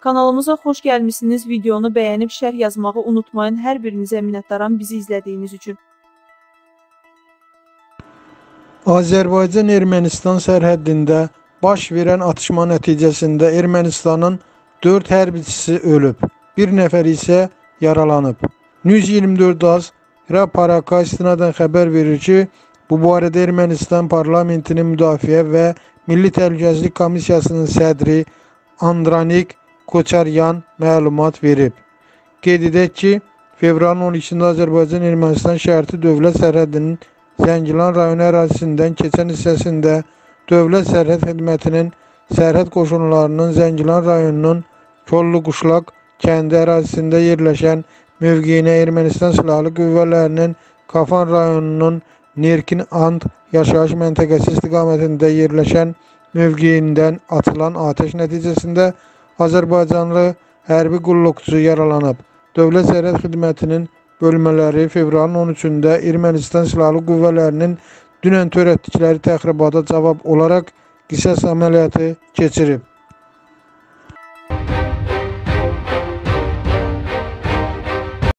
Kanalımıza xoş gəlmişsiniz. Videonu bəyənib şərh yazmağı unutmayın. Hər birinizə minnətdaram bizi izlədiyiniz üçün. Azərbaycan-Ermənistan sərhəddində baş verən atışma nəticəsində Ermənistanın 4 hərbiçisi ölüb, bir nəfər isə yaralanıb. News 24 Raparaka istinadən xəbər verir ki, bu barədə Ermənistan parlamentinin Müdafiə və Milli Təhlükəsizlik Komissiyasının sədri Andranik Koçaryan məlumat verib. Qeyd edək ki, fevralın 12-də Azərbaycan-Ermənistan şərti dövlət sərhədinin Zəngilan rayonu ərazisindən keçən hissəsində Dövlət Sərhəd Xidmətinin sərhəd qoşunlarının Zəngilan rayonunun Kolluquşlaq kəndi ərazisində yerləşən mövqeyinə Ermənistan Silahlı Qüvvələrinin Kafan rayonunun Nerkin And yaşayış məntəqəsi istiqamətində yerləşən mövqeyindən atılan atəş nəticəsində Azərbaycanlı hərbi qulluqçu yaralanıb. Dövlət Sərhəd Xidmətinin bölmələri fevralın 13-də Ermənistan Silahlı Qüvvələrinin dünən törətdikləri təxribata cavab olaraq qisas əməliyyatı keçirib.